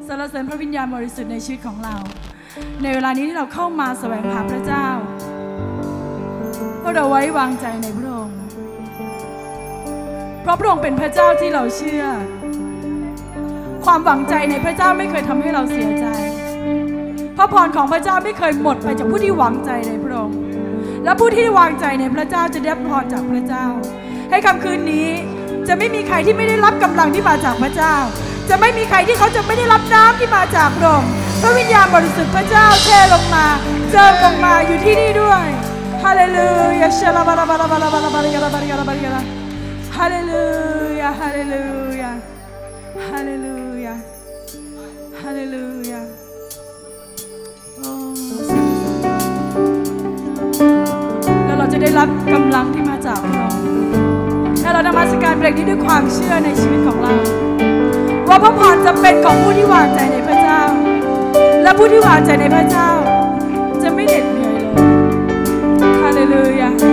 สรรเสริญพระวิญญาณบริสุทธิ์ในชีวิตของเราในเวลานี้ที่เราเข้ามาแสวงหาพระเจ้าเพราะเราไว้วางใจในพระองค์เพราะพระองค์เป็นพระเจ้าที่เราเชื่อความหวังใจในพระเจ้าไม่เคยทำให้เราเสียใจพระพรของพระเจ้าไม่เคยหมดไปจากผู้ที่หวังใจในพระองค์และผู้ที่วางใจในพระเจ้าจะได้พรจากพระเจ้าให้ค่ำคืนนี้จะไม่มีใครที่ไม่ได้รับกำลังที่มาจากพระเจ้าจะไม่มีใครที่เขาจะไม่ได้รับน้ำที่มาจากพระองค์พระวิญญาณบริสุทธิ์พระเจ้าเทลงมาเจิมลงมาอยู่ที่นี่ด้วยฮาเลลูยาเชลาบาราบาราบาราบาราบาราบาราบาราบาราฮาเลลูยาฮาเลลูยาฮาเลลูยาฮาเลลูยาแล้วเราจะได้รับกำลังที่มาจากพระองค์และเรานมัสการเพลงนี้ด้วยความเชื่อในชีวิตของเราว่าพระพรจะเป็นของผู้ที่วางใจในพระเจ้าและผู้ที่วางใจในพระเจ้าจะไม่เหน็ดเหนื่อยเลยฮาเลลูยา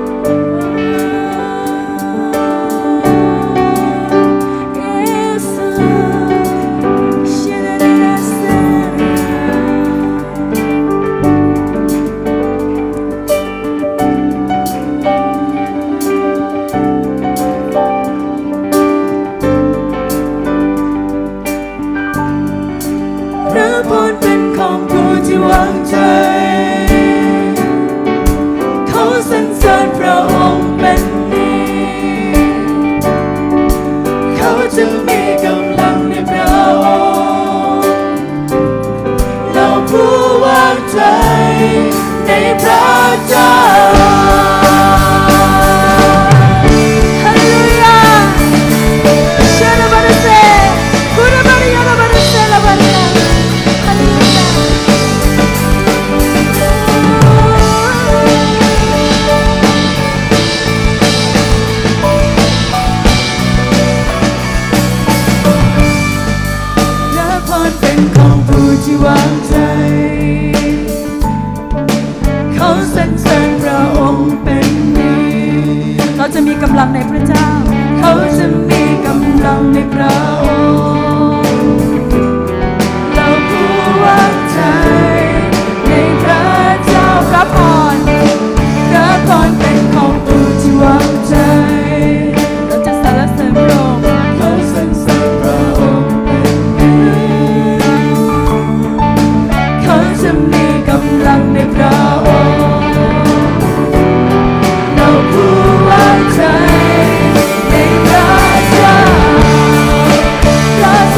วางใจเขาสรรเสริญพระองค์เป็นดีเขาจะมีกำลังในพระองค์เราผู้วางใจในพระเจ้าฮาเลลูยาเชลาบาร์เซคูราบาริยาลาบาร์เซลาบาริยาฮาเลลูยาที่วางใจเขาสรรเสริญพระองค์เป็นดีเราจะมีกำลังในพระเจ้าเขาจะมีกำลังในพระองค์เราผู้วางใจในพระเจ้าพระพรเป็นของผู้ที่วางใจเราจะสรรเสริญพระองค์เขาสรรเสริญพระองค์จะมีกำลังในพระองค์เราผู้วางใจในพระเจ้าพระ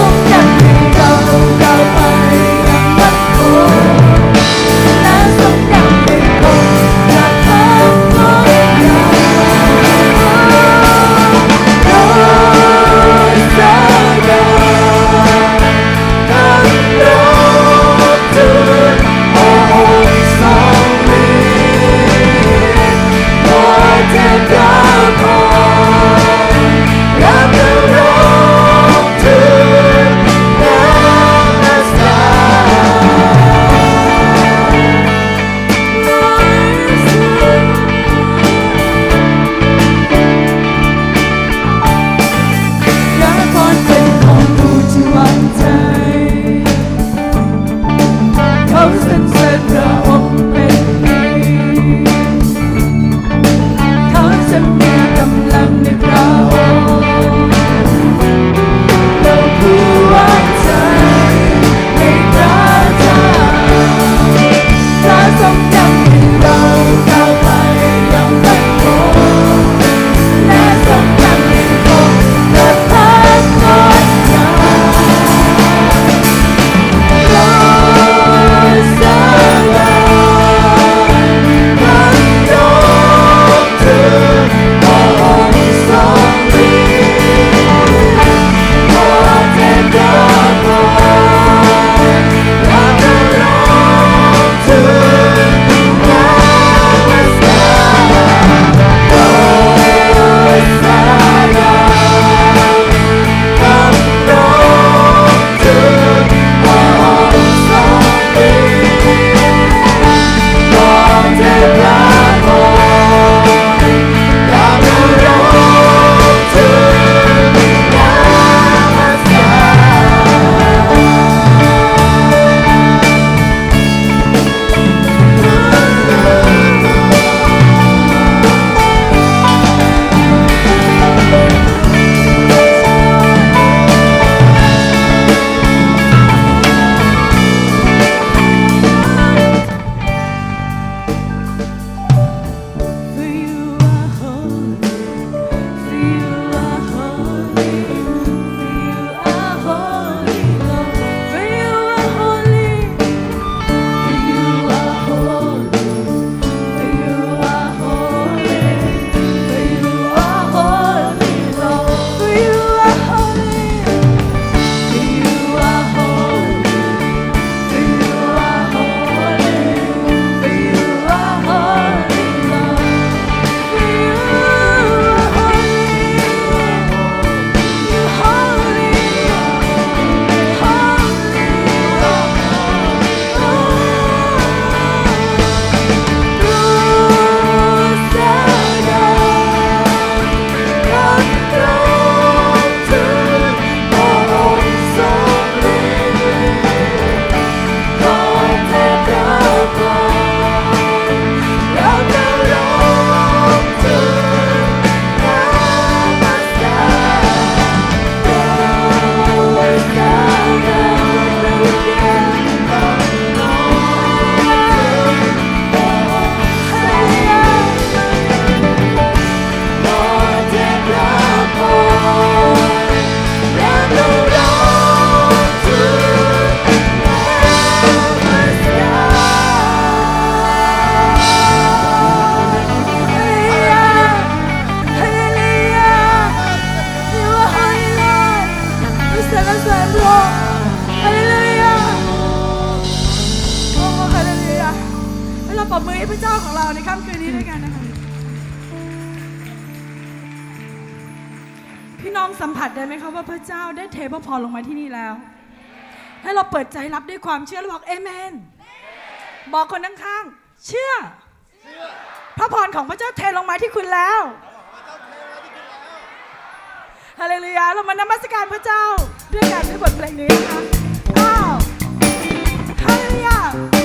สัมผัสได้ไหมคะว่าพระเจ้าได้เทพระพรลงมาที่นี่แล้วให้เราเปิดใจรับด้วยความเชื่อแล้วบอกเอเมนบอกคนข้างๆเชื่อพระพรของพระเจ้าเทลงมาที่คุณแล้วฮาเลลูยาเรามานมัสการพระเจ้าด้วยกันด้วยบทเพลงนี้นะคะอ้าวฮาเลลูยา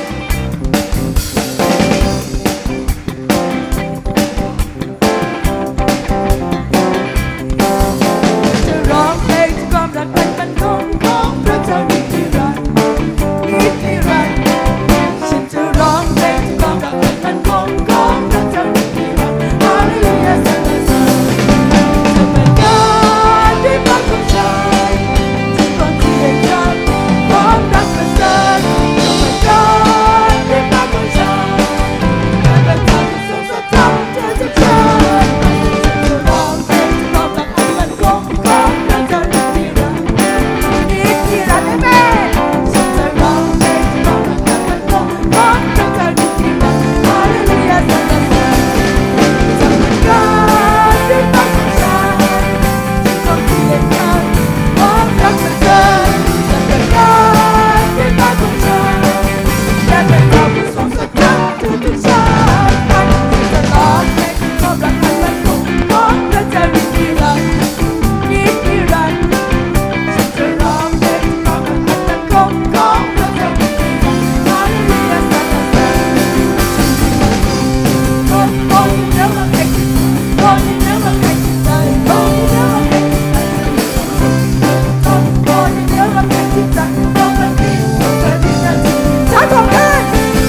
จะร้องเพลงที่ความรักเป็นมันคงของพระเจ้านิรันดร์นิรันดร์ฉันจะร้องเพลงที่ความรักเป็นมันคงของพระเจ้านิรันดร์ฮาเลลูยาสรรเสริญจะเป็นการด้วยพระของฉันที่คนที่ได้รับความรักประเสริฐจะเป็นการด้วยพระของฉันการประทานที่ทรงสถิตเธอจะเจอจะร้องเพลงที่ความรักเป็นมันคงของพระเจ้านิรันดร์นิรันดร์แม่ฉันจะร้องเพลงที่ความรักเป็นมันคงของพระเจ้านิรันดร์ฮาเลลูยาสรรเสริญจะเป็นการด้วยพระของฉันที่คนที่ได้รับความรักประเสริฐจะเป็นการด้วยพระของฉันและเป็นเราผู้ทรงสถิตทุกๆชาติพันธุ์ที่จะร้องเพลงที่ความรักเป็นมันคงของพระเจ้านิรันดร์นิรันดร์ฉันจะร้องเพลงที่ความรักเป็นมันคงของพระเจ้านิรันดร์ฮาเลลูยาสรรเสริญOh, you never make it. Oh, you never make it. Oh, you never make it. Oh, you never make it. Oh, my God, Take off it.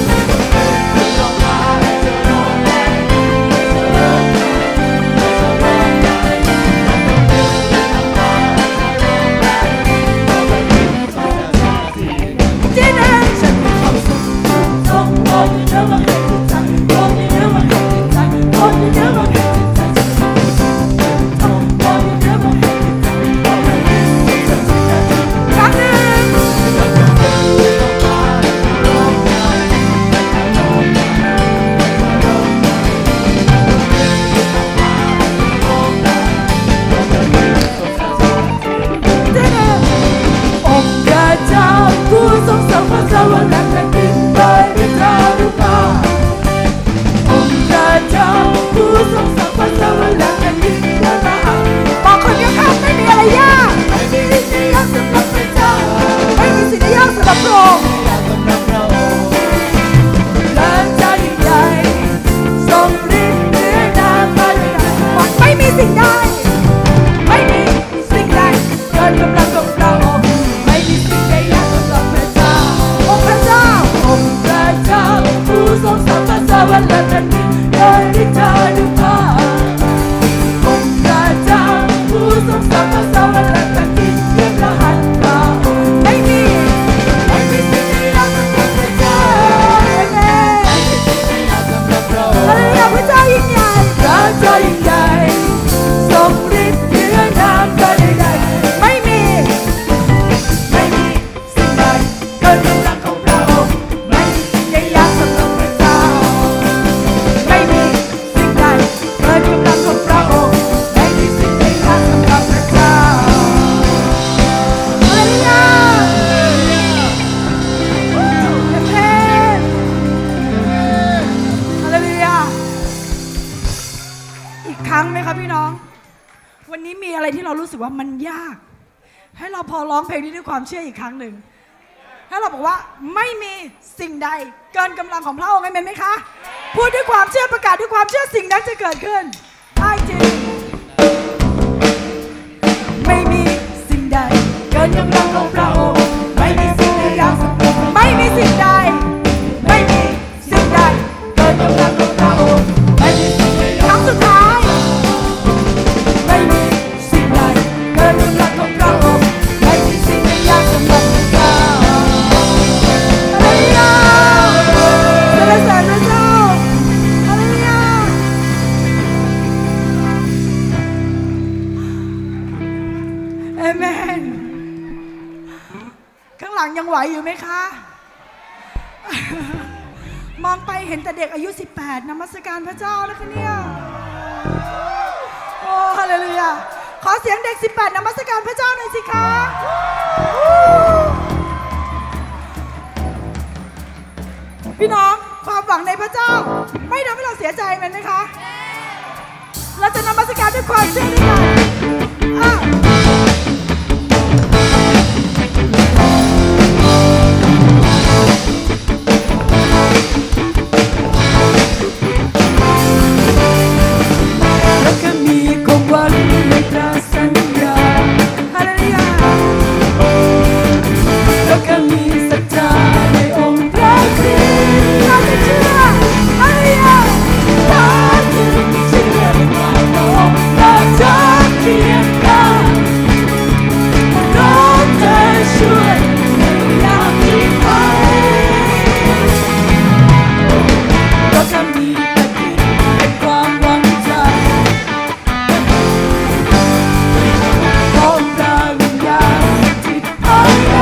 รู้สึกว่ามันยากให้เราพอร้องเพลงนี้ด้วยความเชื่ออีกครั้งหนึ่งให้เราบอกว่าไม่มีสิ่งใดเกินกำลังของพระองค์ไหมคะพูดด้วยความเชื่อประกาศด้วยความเชื่อสิ่งนั้นจะเกิดขึ้นได้จริงไม่มีสิ่งใดเกินกำลังของพระองค์ไม่มีสิ่งใดไม่มีสิ่งใดไม่มีสิ่งใดเกินกำลังของพระองค์ไม่มีสิ่งใดครั้งสุดท้ายไม่มีสิ่งใดเกินกำลังของพระองค์ไม่มีสิ่งใดยากสำหรับพระเจ้าฮาเลลูยาสรรเสริญพระเจ้าฮาเลลูยาเอเมนข้างหลังยังไหวอยู่ไหมคะมองไปเห็นแต่เด็กอายุ18นมัสการพระเจ้านะคะเนี่ยโอ้ฮาเลลูยาขอเสียงเด็ก18นมัสการพระเจ้าหน่อยสิคะพี่น้องความหวังในพระเจ้าไม่ทำให้เราเสียใจไหมคะเราจะนมัสการด้วยความเชื่อด้วยกันแล้วก็มีความหวังในพระสัญญาฮาเลลูยาแล้วก็มีศรัทธาในองค์พระคริสต์เราจะเชื่อฮาเลลูยาเราจะเชื่อในความรอเราจะเคียงข้างเราจะช่วยในยามที่ภัยแล้วก็มีแต่คิดในความหวังใจของพระวิญญาณที่ภายใน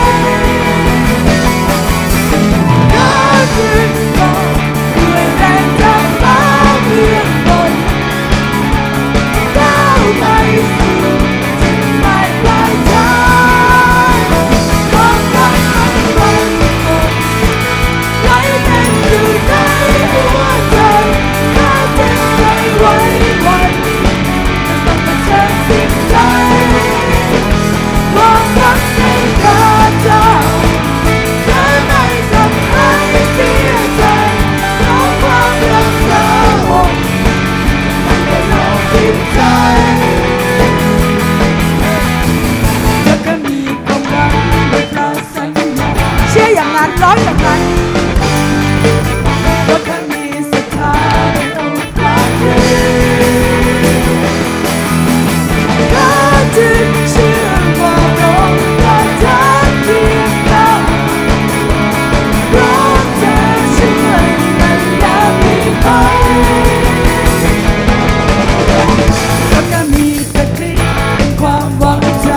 ข้าจึงบอกด้วยแรงจากฟ้าเบื้องบนก้าวไปสู่จุดหมายปลายทางของรักอันมั่นคงไหลเต็มอยู่ในหัวใจข้าจะไม่ไหววันจะต้องเผชิญสิ่งใดความรักในพระเจ้าจะไม่ทำให้เสียใจเพราะความรักพระองค์มันไม่หลอกจิตใจแล้วก็มีความหวังในพระสัญญาเชื่ออย่างนั้นร้องอย่างนั้นแล้วก็มีศรัทธาในองค์พระคริสต์ข้าจึงเชื่อว่าพระองค์จะเคียงข้างพร้อมจะช่วยในยามที่ภัยแล้วก็มีแต่คริสต์เป็นความหวังใจ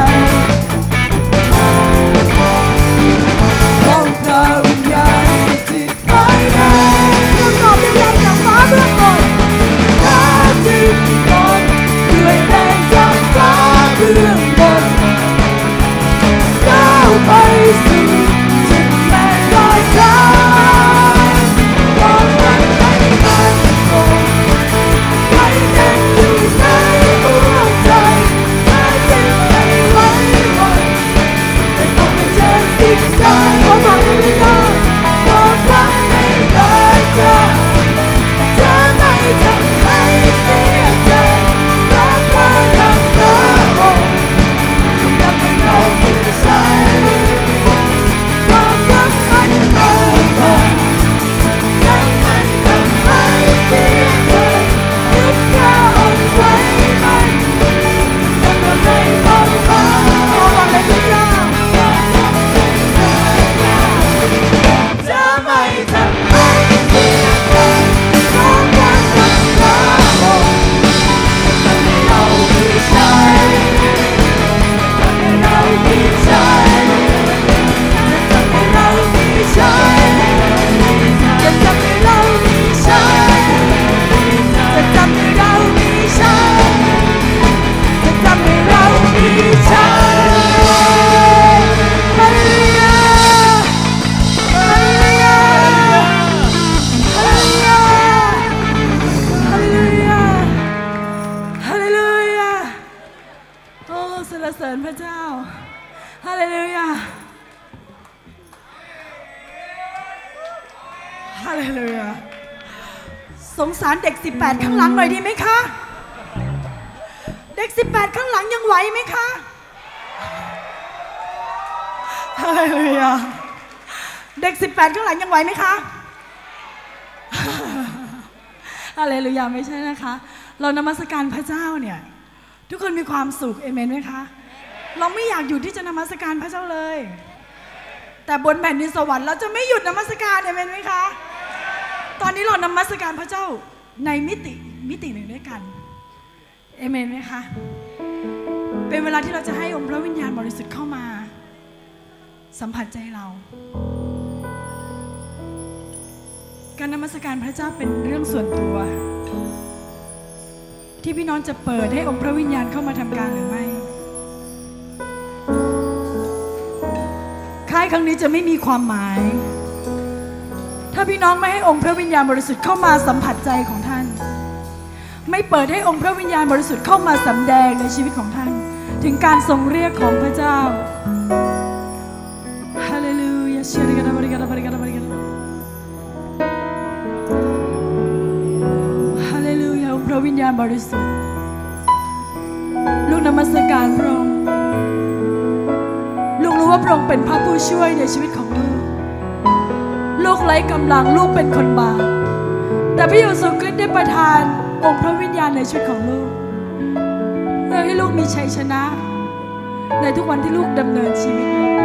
ของพระวิญญาณที่ภายในผู้ตอบเป็นแรงจากฟ้าเบื้องบนข้าจึงบอกด้วยแรงจากฟ้าเบื้องบนก้าวไปสู่จุดหมายปลายทางความรักอันมั่นคงไหลเต็มอยู่ในหัวใจข้าจึงไม่ไหววันแต่ต้องเผชิญสิ่งใดความหวังในพระเจ้าความรักในพระเจ้าจะไม่ทำให้เสียใจเพราะความรักพระองค์ทำให้เราไม่ใช่ความรักอันมั่นคงยังมันทำให้เสียใจยึดพระองค์ไว้มันยังไม่ต้องฟังความหวังในพระเจ้าจะไม่ทำให้เสียใจเพราะความรักพระองค์ทำให้เราไม่ใช่ทำให้เราไม่ใช่ทำให้เราไม่ใช่จะทำให้เราไม่ใช่จะทำให้เราไม่ใช่จะทำให้เราไม่ใช่ฮาเลลูยาฮาเลลูยาฮาเลลูยาฮาเลลูยาฮาเลลูยาโอ้สรรเสริญพระเจ้าฮาเลลูยาฮาเลลูยาสงสารเด็ก18ข้างหลังหน่อยดีไหมคะเด็ก18ข้างหลังยังไหวไหมคะฮาเลลูยาเด็ก18ข้างหลังยังไหวไหมคะฮาเลลูยาไม่ใช่นะคะ เรานมัสการพระเจ้าเนี่ยทุกคนมีความสุขเอเมนไหมคะเราไม่อยากหยุดที่จะนมัสการพระเจ้าเลยแต่บนแผ่นดินสวรรค์เราจะไม่หยุดนมัสการเอเมนไหมคะตอนนี้เรานมัสการพระเจ้าในมิติหนึ่งด้วยกันเอเมนไหมคะเป็นเวลาที่เราจะให้องค์พระวิญญาณบริสุทธิ์เข้ามาสัมผัสใจเรา การนมัสการพระเจ้าเป็นเรื่องส่วนตัวที่พี่น้องจะเปิดให้องค์พระวิญญาณเข้ามาทำการหรือไม่ค่ายครั้งนี้จะไม่มีความหมายถ้าพี่น้องไม่ให้องค์พระวิญญาณบริสุทธิ์เข้ามาสัมผัสใจของท่านไม่เปิดให้องค์พระวิญญาณบริสุทธิ์เข้ามาสำแดงในชีวิตของท่านถึงการทรงเรียกของพระเจ้าฮาเลลูยาเชื่อกันบริการบริการบริการฮาเลลูยาองค์พระวิญญาณบริสุทธิ์ลูกนมัสการพระองค์ลูกรู้ว่าพระองค์เป็นพระผู้ช่วยในชีวิตของลูกลูกไร้กำลังลูกเป็นคนบาปแต่พระเยซูคริสต์ได้ประทานองค์พระวิญญาณในชีวิตของลูกเพื่อให้ลูกมีชัยชนะในทุกวันที่ลูกดำเนินชีวิต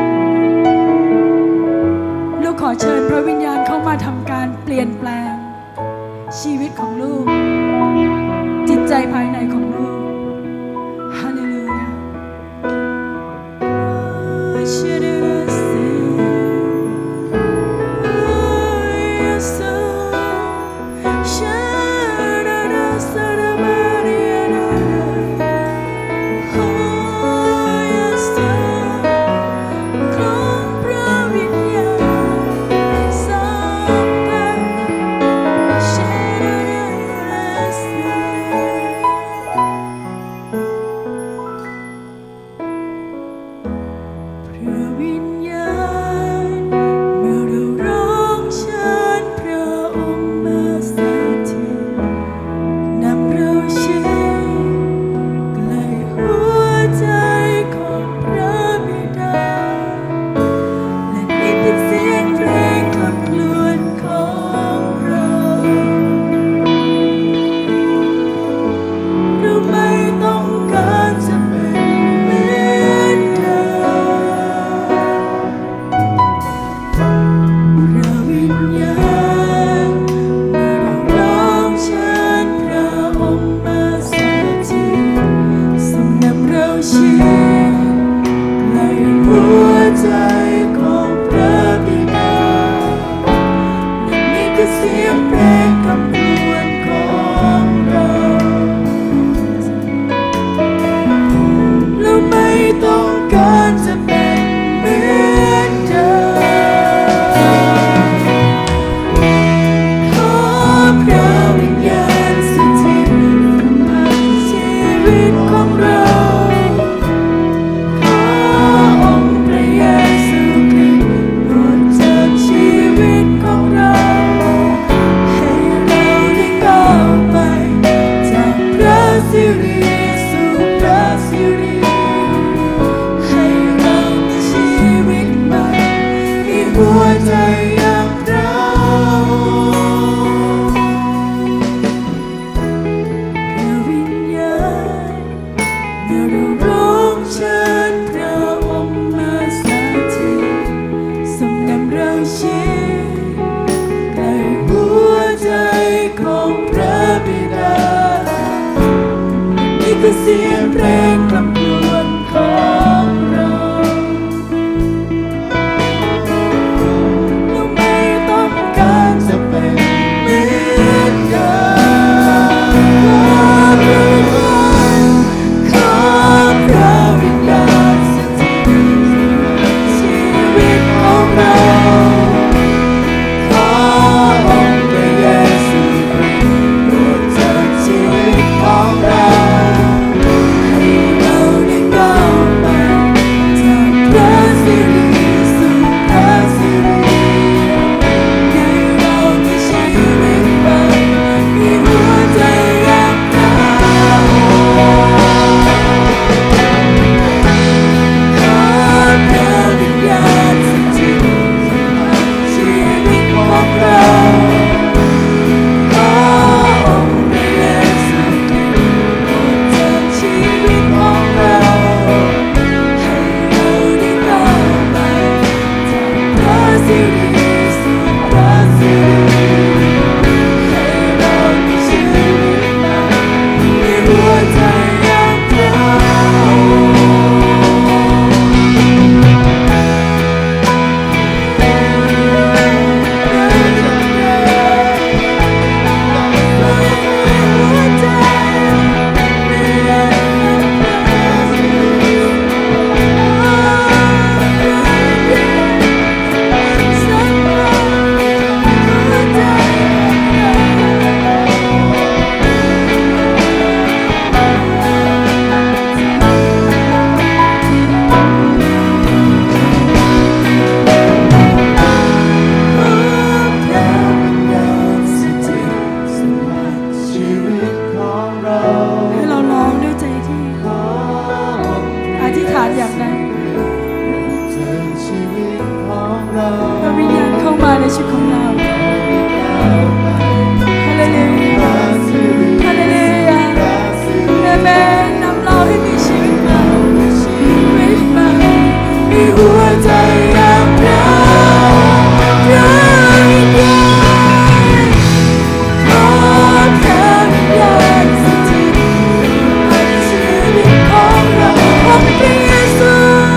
ลูกขอเชิญพระวิญญาณเข้ามาทำการเปลี่ยนแปลงชีวิตของลูกจิตใจภายในของลูกฮาเลลูยาเสียงเพลงกล่อมกล่อมของเราเราไม่ต้องการจะเป็นเหมือนกันขอพระวิญญาณสถิตในชีวิตของเราขอองค์พระเยซูคริสต์โปรดเจิมชีวิตของเราขชีวิตของเราฮาเลลูยาฮาเลลูยาเอเมนนำเราให้มีชีวิตใหม่มีหัวใจอย่างเราพระวิญญาณขอพระวิญญาณสถิตในชีวิตของเราพระเยซู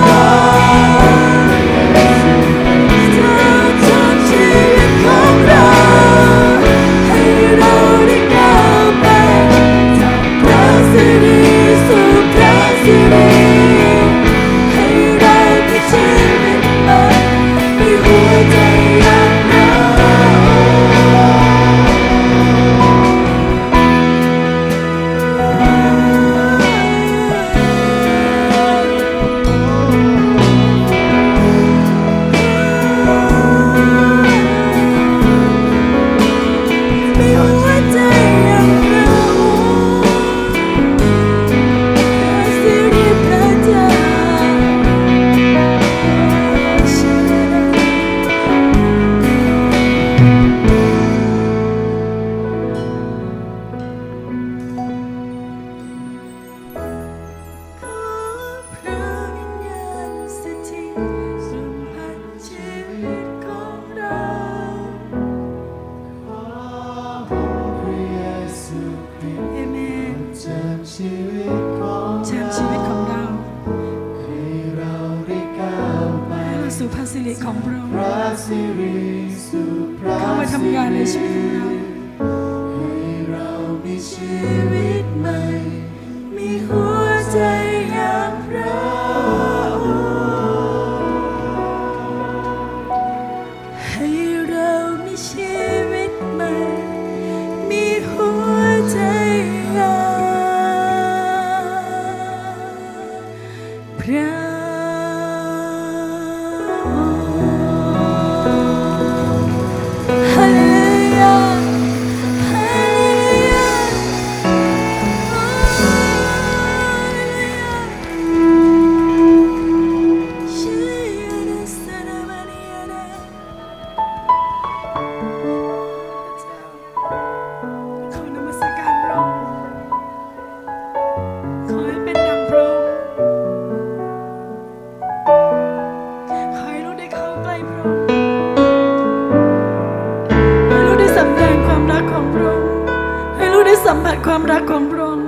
เข้ามาทำงานในชีวิตของเราให้เรามีชีวิตใหม่มีหัวใจอย่างพระให้เรามีชีวิตใหม่มีหัวใจอย่างพระสัมผัสความรักของพระองค์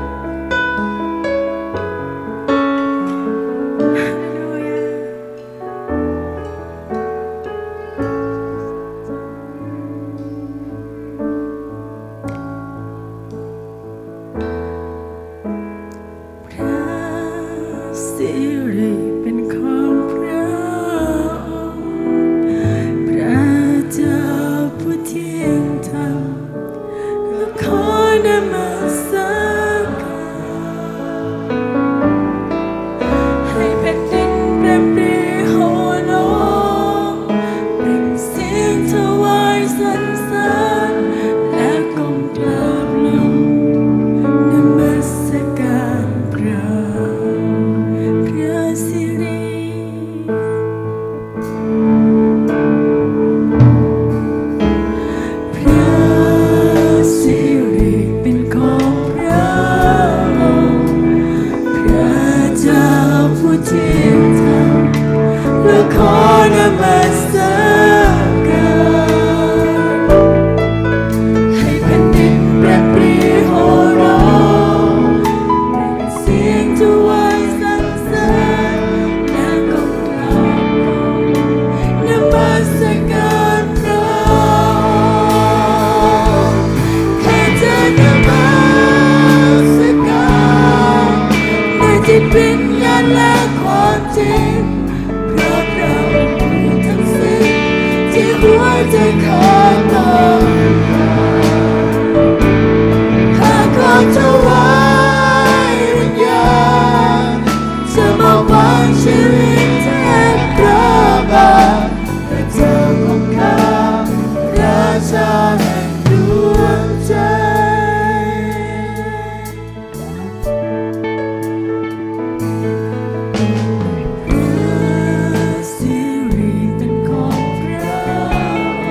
ฮาเลลูยาพระสิริเป็นของพระองค์พระเจ้าผู้เที่ยงธรรมขอนมัสการให้แผ่นดินแปรปรโห่ร้องเปล่งเสียงถวายสรรเสริญและก้มกราบลงนมัสการพระสิริขอนมัสการให้แผ่นดินแปรปรโห่ร้องเปล่งเสียงถวายสรรเสริญและก้มกราบลงนมัสการพระองค์ข้าจะนมัสการในจิตวิญญาณและความจริงหัวใจขาดต้องข้าขอถวายวิญญาณจะมอบวางชีวิตแทนพระบาทและเจ้าของข้าราชาแห่งดวงใจพระสิริเป็นของพระ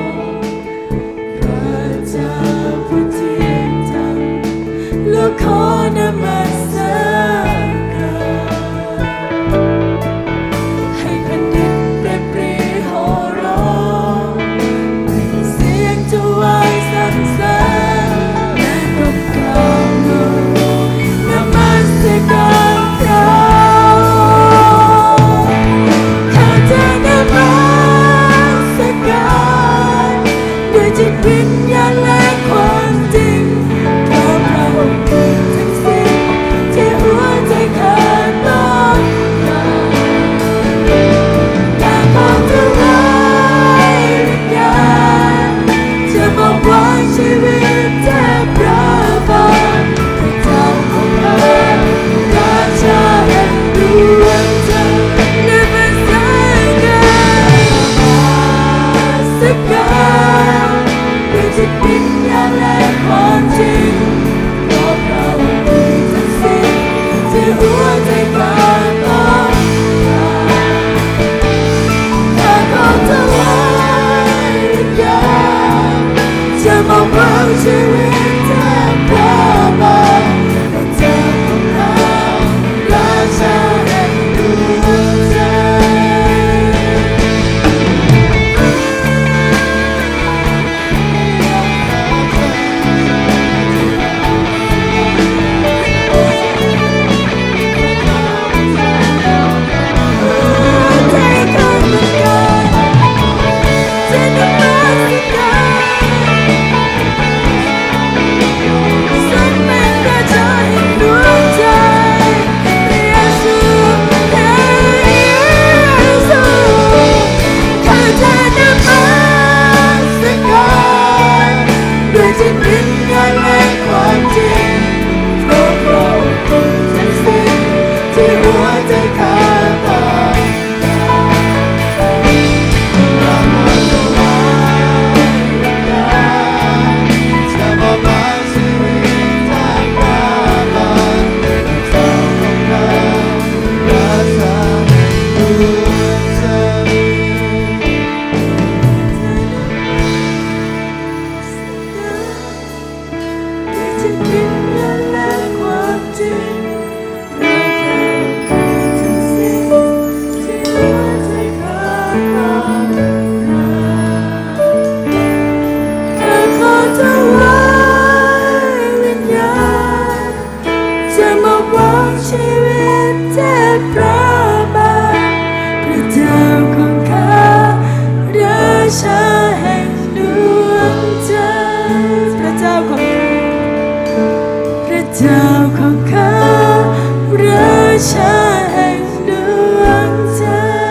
ชาแห่งดวงใจพระเจ้าของข้าพระเจ้าของข้าราชาแห่งดวงใจ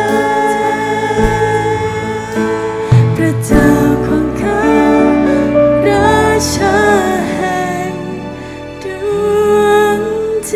พระเจ้าของข้าราชาแห่งดวงใจ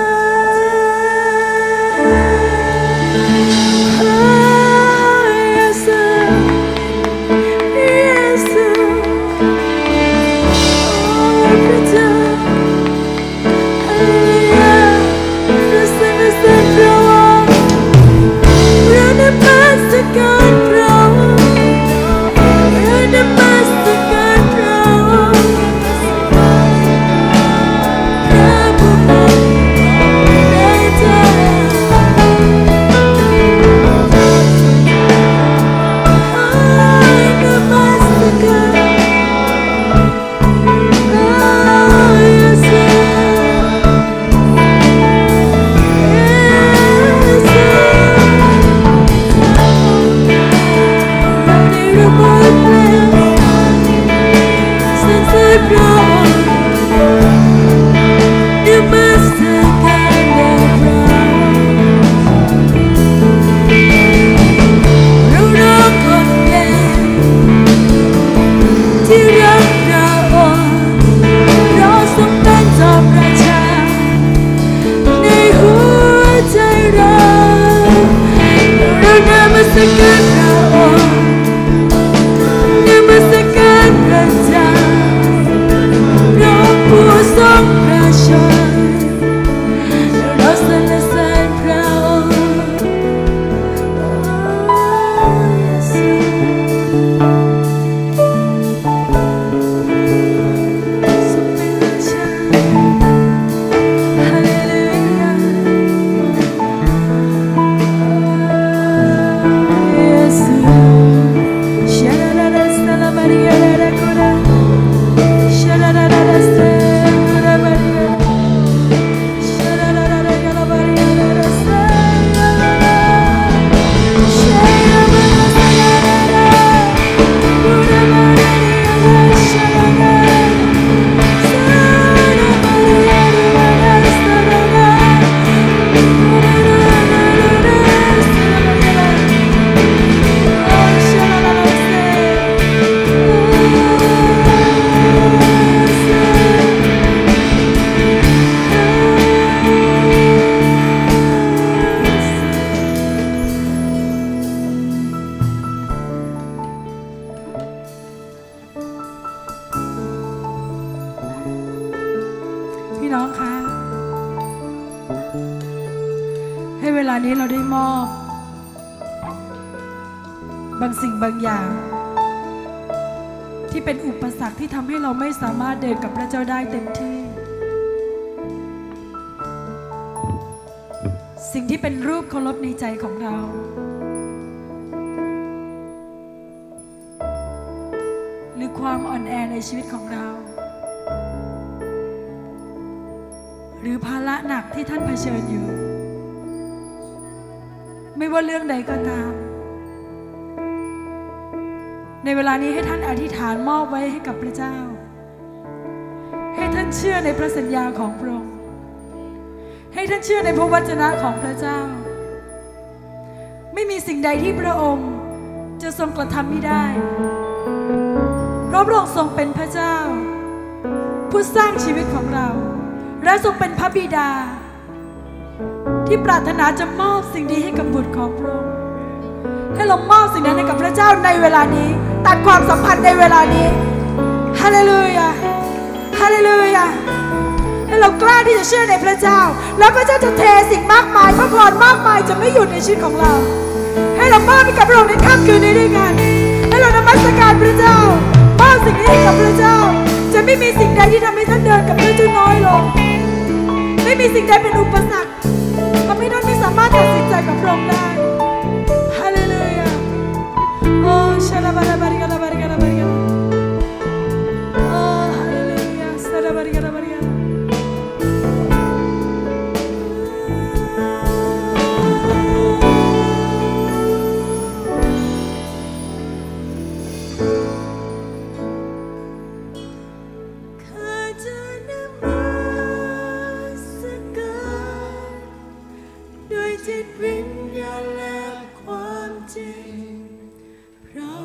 น้องคะให้เวลานี้เราได้มอบบางสิ่งบางอย่างที่เป็นอุปสรรคที่ทำให้เราไม่สามารถเดินกับพระเจ้าได้เต็มที่สิ่งที่เป็นรูปเคารพในใจของเราหรือความอ่อนแอในชีวิตของเราหรือภาระหนักที่ท่านเผชิญอยู่ไม่ว่าเรื่องใดก็ตามในเวลานี้ให้ท่านอธิษฐานมอบไว้ให้กับพระเจ้าให้ท่านเชื่อในพระสัญญาของพระองค์ให้ท่านเชื่อในพระวจนะของพระเจ้าไม่มีสิ่งใดที่พระองค์จะทรงกระทำไม่ได้เพราะพระองค์ทรงเป็นพระเจ้าผู้สร้างชีวิตของเราและทรงเป็นพระบิดาที่ปรารถนาจะมอบสิ่งดีให้กับบุตรของพระองค์ให้เรามอบสิ่งนั้นให้กับพระเจ้าในเวลานี้ตัดความสัมพันธ์ในเวลานี้ฮาเลลูยาฮาเลลูยาให้เรากล้าที่จะเชื่อในพระเจ้าแล้วพระเจ้าจะเทสิ่งมากมายพระพรมากมายจะไม่หยุดในชีวิตของเราให้เรามอบให้กับพระองค์ในค่ำคืนนี้ด้วยกันให้เรานมัสการพระเจ้ามอบสิ่งนี้ให้กับพระเจ้าจะไม่มีสิ่งใดที่ทำให้ท่านเดินกับพระเจ้าน้อยลงไม่มีสิ่งใดเป็นอุปสรรคทำให้ท่านไม่สามารถตัดสินใจกับพระองค์ได้ฮาเลลูยาโอ้ชาลาบาลาบาริกาลาบาริกาลาบาริกาโอ้ฮาเลลูยาซาลาบาริกาลาบาริกา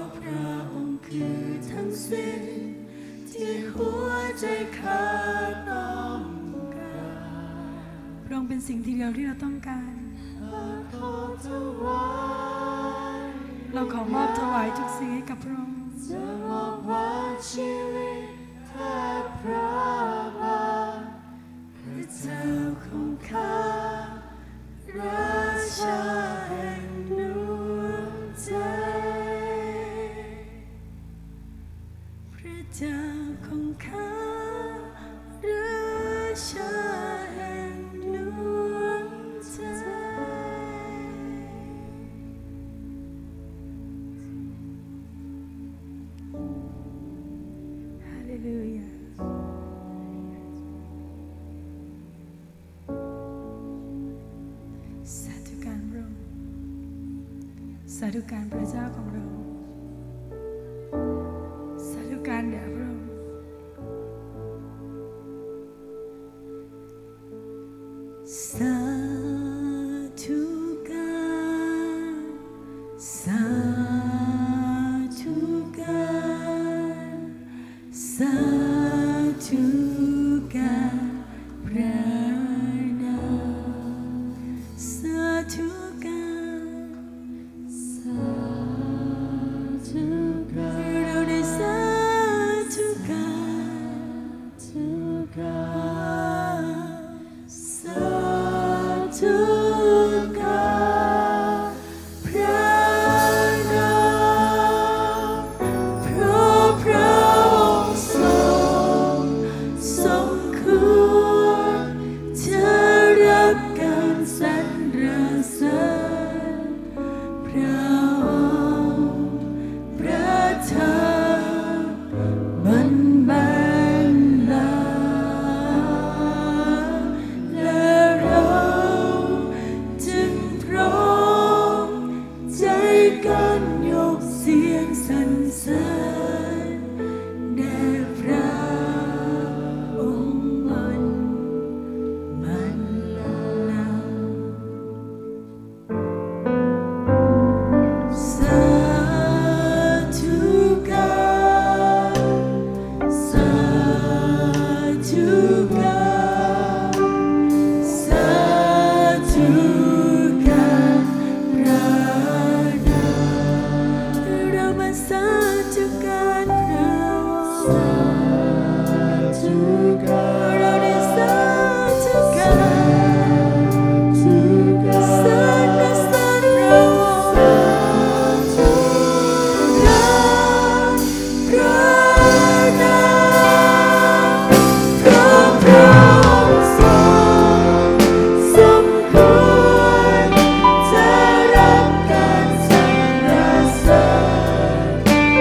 พระองค์คือทั้งสิ้นที่หัวใจข้าต้องการพระองค์เป็นสิ่งที่เดียวที่เราต้องการเราขอมอบถวายทุกสิ่งให้กับพระองค์จะมอบไว้ชีวิตแทนพระบาทพระเจ้าของข้าราชาแห่งดวงใจพระเจ้าของข้าราชาแห่งดวงใจฮาเลลูยาสาธุการพระองค์สาธุการพระเจ้าของเราสาธุการแด่พระองค์สาธุการสาธุการสาธุการพระนามสาธุการสาธุการเราได้สาธุการทุกการสาธุการพระนามเพราะพระองค์ทรงสมควรจะรับการสรรเสริญพระองค์ประทับบัลลังก์และเราจึงพร้อมใจกันยกเสียงสรรเสริญแด่พระองค์บัลลังก์สาธุการสาธุการสาธุการพระนามเรามาสาธุการพระองค์สาธุการเราได้สาธุการสรรเสริญพระองค์สาธุการพระนามเพราะพระองค์ทรงสมควรจะรับการสรรเสริญ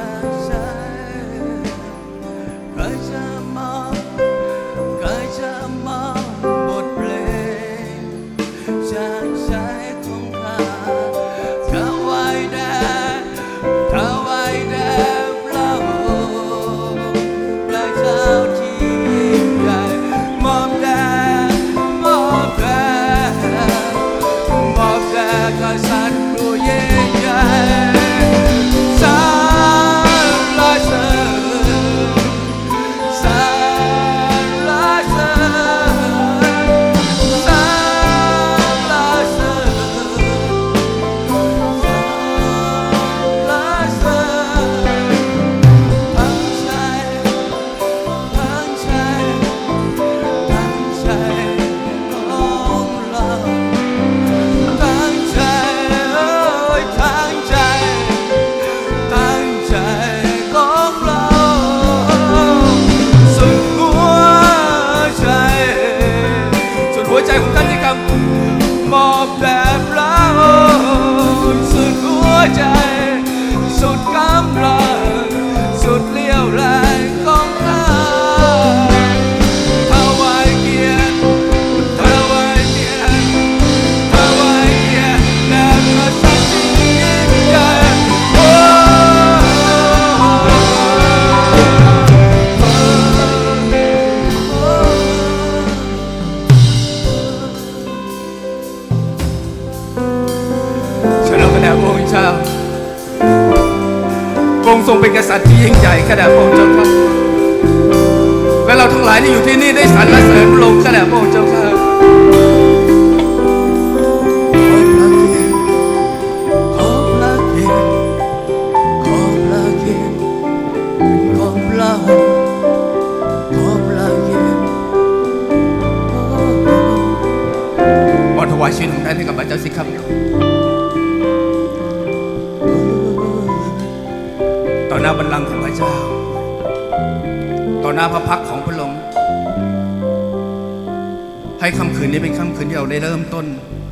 ทรงเป็นกษัตริย์ที่ยิ่งใหญ่ข้าแต่พระองค์เจ้าข้าและเราทั้งหลายที่อยู่ที่นี่ได้สรรเสริญพระองค์ข้าแต่พระองค์เจ้าข้าถวายชีวิตของท่านให้กับพระเจ้าสิครับต่อหน้าบัลลังก์ของพระเจ้าต่อหน้าพระพักตร์ของพระองค์ให้ค่ำคืนนี้เป็นค่ำคืนที่เราได้เริ่มต้น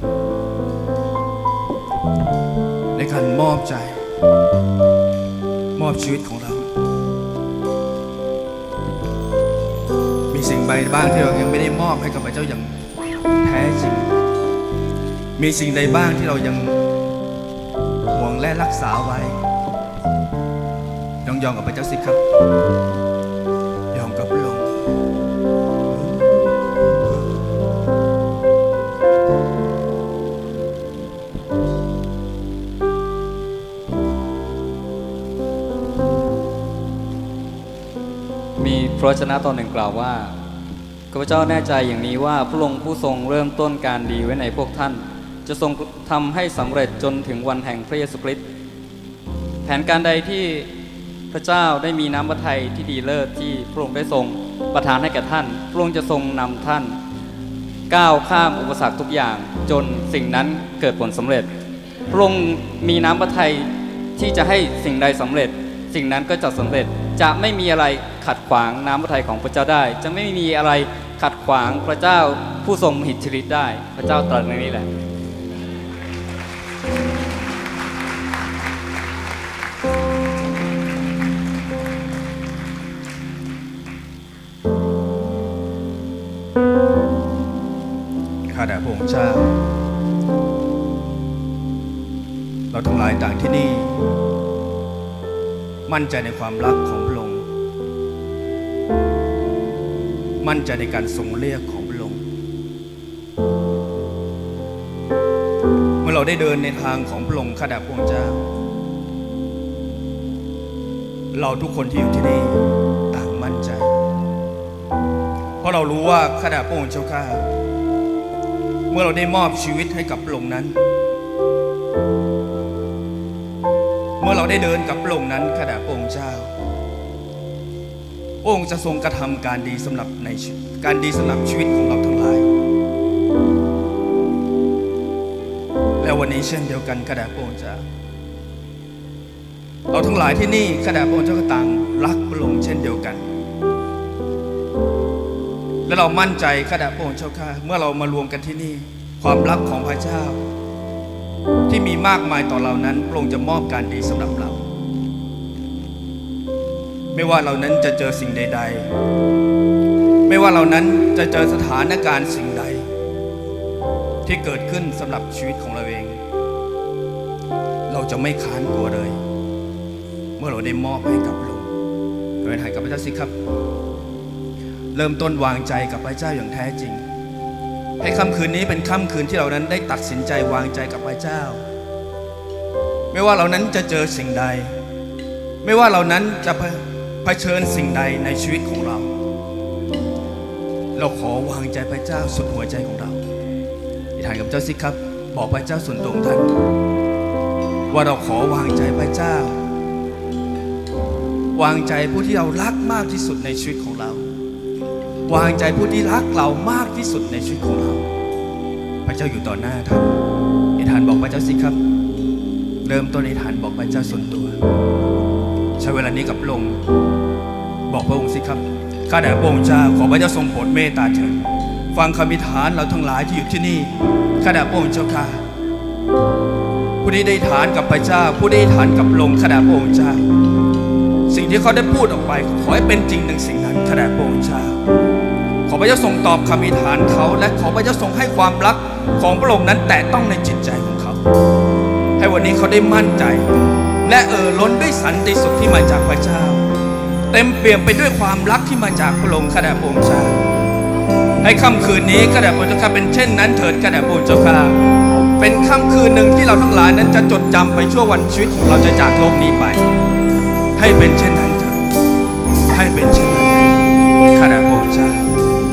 ในการมอบใจมอบชีวิตของเรามีสิ่งใดบ้างที่เรายังไม่ได้มอบให้กับพระเจ้าอย่างแท้จริงมีสิ่งใดบ้างที่เรายังห่วงและรักษาไว้ยอมกับพระเจ้าสิครับยอมกับพระองค์มีพระวจนะตอนหนึ่งกล่าวว่าข้าพเจ้าแน่ใจอย่างนี้ว่าพระองค์ผู้ทรงเริ่มต้นการดีไว้ในพวกท่านจะทรงทำให้สำเร็จจนถึงวันแห่งพระเยซูคริสต์แผนการใดที่พระเจ้าได้มีน้ำพระทัยที่ดีเลิศที่พระองค์ได้ทรงประทานให้แก่ท่านพระองค์จะทรงนำท่านก้าวข้ามอุปสรรคทุกอย่างจนสิ่งนั้นเกิดผลสำเร็จพระองค์มีน้ำพระทัยที่จะให้สิ่งใดสำเร็จสิ่งนั้นก็จะสำเร็จจะไม่มีอะไรขัดขวางน้ำพระทัยของพระเจ้าได้จะไม่มีอะไรขัดขวางพระเจ้าผู้ทรงมหิทธิฤทธิ์ได้พระเจ้าตรัสในนี้แหละข้าแต่พระองค์เจ้าเราทั้งหลายต่างที่นี่มั่นใจในความรักของพระองค์มั่นใจในการทรงเรียกของพระองค์เมื่อเราได้เดินในทางของพระองค์ข้าแต่พระองค์เจ้าเราทุกคนที่อยู่ที่นี่ต่างมั่นใจเพราะเรารู้ว่าข้าแต่พระองค์เจ้าข้าเมื่อเราได้มอบชีวิตให้กับพระองค์นั้นเมื่อเราได้เดินกับพระองค์นั้นข้าแต่พระองค์เจ้าพระองค์จะทรงกระทำการดีสำหรับชีวิตของเราทั้งหลายและวันนี้เช่นเดียวกันข้าแต่พระองค์เจ้าเราทั้งหลายที่นี่ข้าแต่พระองค์เจ้าก็ต่างรักพระองค์เช่นเดียวกันและเรามั่นใจข้าแต่พระองค์เจ้าข้าเมื่อเรามารวมกันที่นี่ความรักของพระเจ้าที่มีมากมายต่อเรานั้นพระองค์จะมอบการดีสำหรับเราไม่ว่าเรานั้นจะเจอสิ่งใดๆไม่ว่าเรานั้นจะเจอสถานการณ์สิ่งใดที่เกิดขึ้นสำหรับชีวิตของเราเองเราจะไม่ค้านกลัวเลยเมื่อเราได้มอบให้กับพระองค์โดยถ่ายกับพระเจ้าสิครับเริ่มต้นวางใจกับพระเจ้าอย่างแท้จริงให้ค่ำคืนนี้เป็นค่ำคืนที่เรานั้นได้ตัดสินใจวางใจกับพระเจ้าไม่ว่าเรานั้นจะเจอสิ่งใดไม่ว่าเรานั้นจะเผชิญสิ่งใดในชีวิตของเราขอวางใจพระเจ้าสุดหัวใจของเราอธิษฐานกับเจ้าสิครับบอกพระเจ้าส่วนตัวของท่านว่าเราขอวางใจพระเจ้าวางใจผู้ที่เรารักมากที่สุดในชีวิตของเราวางใจผู้ที่รักเรามากที่สุดในชีวิตของเราพระเจ้าอยู่ต่อหน้าท่านอธิษฐานบอกพระเจ้าสิครับเริ่มต้นอธิษฐานบอกพระเจ้าส่วนตัวใช้เวลานี้กับพระองค์บอกพระองค์สิครับข้าแต่พระองค์เจ้าขอพระเจ้าทรงโปรดเมตตาเถิดฟังคำอธิษฐานเราทั้งหลายที่อยู่ที่นี่ข้าแต่พระองค์เจ้าข้าผู้ที่ได้ฐานกับพระเจ้าผู้ได้ฐานกับพระองค์ข้าแต่พระองค์เจ้าสิ่งที่เขาได้พูดออกไปขอให้เป็นจริงดังสิ่งนั้นข้าแต่พระองค์เจ้าขอพระเจ้าทรงตอบคำอธิษฐานเขาและขอพระเจ้าทรงให้ความรักของพระองค์นั้นแตะต้องในจิตใจของเขาให้วันนี้เขาได้มั่นใจและล้นด้วยสันติสุขที่มาจากพระเจ้าเต็มเปี่ยมไปด้วยความรักที่มาจากพระองค์ข้าแต่พระองค์เจ้าให้ค่ำคืนนี้ข้าแต่พระองค์เจ้าข้าเป็นเช่นนั้นเถิดข้าแต่พระองค์เจ้าข้าเป็นค่ำคืนหนึ่งที่เราทั้งหลายนั้นจะจดจำไปชั่ววันชีวิตของเราจะจากโลกนี้ไปให้เป็นเช่นนั้นเถิดให้เป็นเช่นนั้นข้าแต่พระองค์เจ้า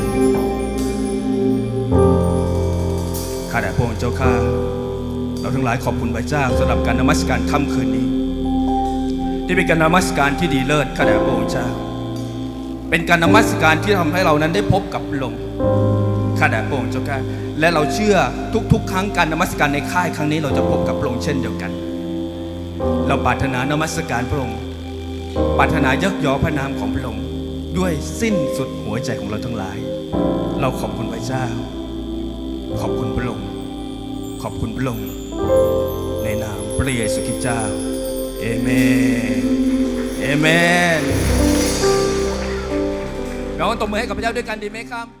ข้าแต่พระองค์เจ้าข้าเราทั้งหลายขอบคุณพระเจ้าสำหรับการนมัสการค่ำคืนนี้ที่เป็นการนมัสการที่ดีเลิศข้าแต่พระองค์เจ้าเป็นการนมัสการที่ทำให้เรานั้นได้พบกับพระองค์ข้าแต่พระองค์เจ้าข้าและเราเชื่อทุกๆครั้งการนมัสการในค่ายครั้งนี้เราจะพบกับพระองค์เช่นเดียวกันเราปรารถนานมัสการพระองค์ปรารถนายกย่อพระนามของพระองค์ด้วยสิ้นสุดหัวใจของเราทั้งหลายเราขอบคุณพระเจ้าขอบคุณพระองค์ขอบคุณพระองค์ในนามพระเยซูคริสต์เจ้าเอเมนเอเมนเราตบมือให้กับพระเจ้าด้วยกันดีไหมครับ